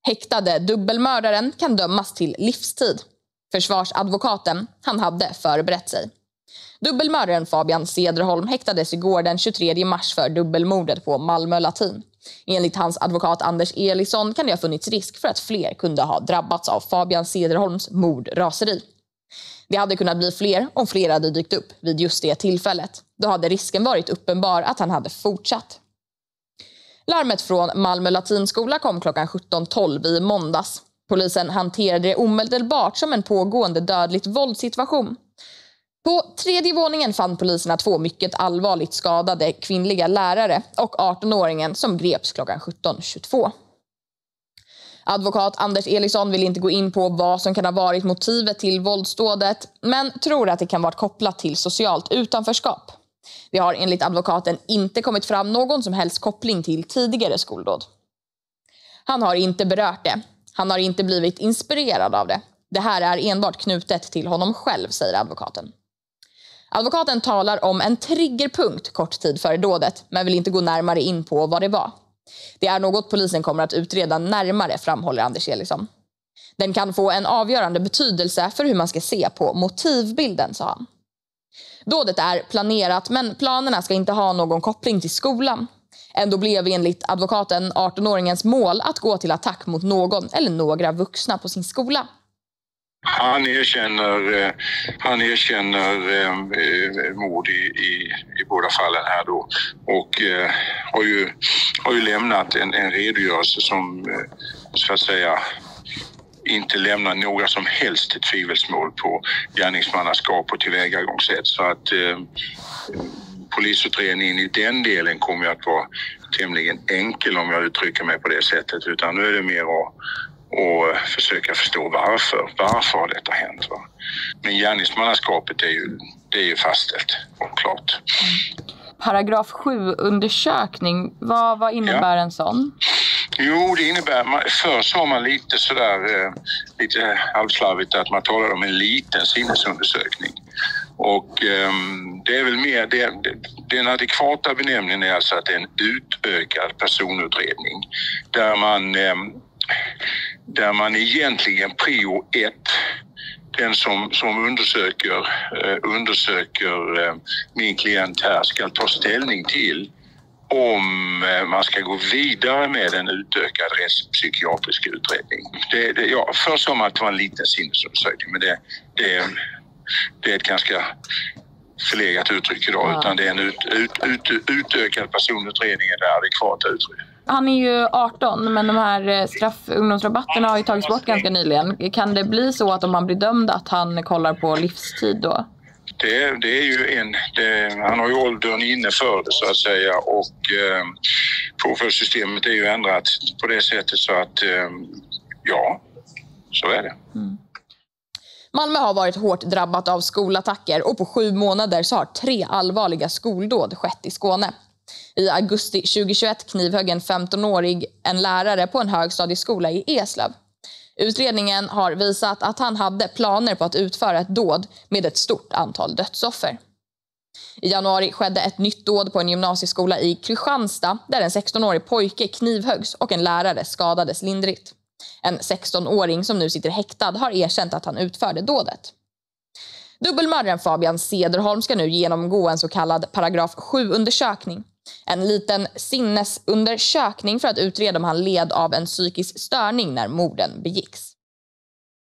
Häktade dubbelmördaren kan dömas till livstid. Försvarsadvokaten, han hade förberett sig. Dubbelmördaren Fabian Cederholm häktades igår den 23 mars för dubbelmordet på Malmö Latin. Enligt hans advokat Anders Elisson kan det ha funnits risk för att fler kunde ha drabbats av Fabian Cederholms mordraseri. Det hade kunnat bli fler om fler hade dykt upp vid just det tillfället. Då hade risken varit uppenbar att han hade fortsatt. Larmet från Malmö Latinskola kom klockan 17:12 i måndags. Polisen hanterade det omedelbart som en pågående dödligt våldssituation. På 3:e våningen fann poliserna 2 mycket allvarligt skadade kvinnliga lärare och 18-åringen som greps klockan 17:22. Advokat Anders Elisson vill inte gå in på vad som kan ha varit motivet till våldsdådet, men tror att det kan vara kopplat till socialt utanförskap. Det har enligt advokaten inte kommit fram någon som helst koppling till tidigare skoldåd. Han har inte berört det. Han har inte blivit inspirerad av det. Det här är enbart knutet till honom själv, säger advokaten. Advokaten talar om en triggerpunkt kort tid före dådet, men vill inte gå närmare in på vad det var. Det är något polisen kommer att utreda närmare, framhåller Anders Elisson. Den kan få en avgörande betydelse för hur man ska se på motivbilden, sa han. Dådet är planerat, men planerna ska inte ha någon koppling till skolan. Ändå blev enligt advokaten 18-åringens mål att gå till attack mot någon eller några vuxna på sin skola. Han erkänner mord i båda fallen här då, och har ju lämnat en redogörelse som så att säga inte lämnar några som helst tvivelsmål på gärningsmannaskap och tillvägagångssätt, så att polisutredningen i den delen kommer att vara tämligen enkel, om jag uttrycker mig på det sättet, utan nu är det mer att försöka förstå varför har detta hänt. Va? Men gärningsmannaskapet är ju fastställt och klart. Paragraf 7-undersökning, vad innebär en sån? Jo, det innebär, först har man lite halvslarvigt att man talar om en liten sinnesundersökning. Och det är väl mer, den adekvata benämningen är alltså att det är en utökad personutredning där man egentligen prio 1, den som undersöker min klient här, ska ta ställning till om man ska gå vidare med en utökad rättspsykiatrisk utredning. Först sa man att det var en liten sinnesundersökning, men det är ett ganska förlegat uttryck idag, utan det är en utökad personutredning, det adekvata uttryck. Han är ju 18, men de här ungdomsrabatterna har ju tagits bort ganska nyligen. Kan det bli så att om han blir dömd att han kollar på livstid då? Det är ju han har ju åldern inne för det, så att säga, och påföljdssystemet är ju ändrat på det sättet, så att så är det. Malmö har varit hårt drabbat av skolattacker och på 7 månader så har 3 allvarliga skoldåd skett i Skåne. I augusti 2021 knivhögg en 15-årig en lärare på en högstadieskola i Eslöv. Utredningen har visat att han hade planer på att utföra ett dåd med ett stort antal dödsoffer. I januari skedde ett nytt dåd på en gymnasieskola i Kristianstad där en 16-årig pojke knivhöggs och en lärare skadades lindrigt. En 16-åring som nu sitter häktad har erkänt att han utförde dådet. Dubbelmördaren Fabian Cederholm ska nu genomgå en så kallad paragraf 7-undersökning. En liten sinnesundersökning för att utreda om han led av en psykisk störning när morden begicks.